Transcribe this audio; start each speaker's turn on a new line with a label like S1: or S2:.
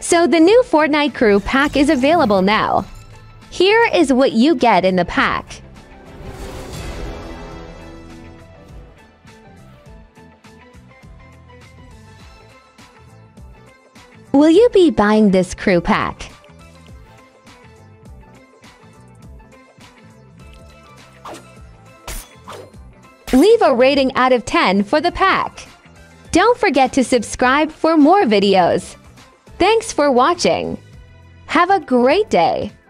S1: So the new Fortnite crew pack is available now. Here is what you get in the pack. Will you be buying this crew pack? Leave a rating out of 10 for the pack. Don't forget to subscribe for more videos. Thanks for watching. Have a great day.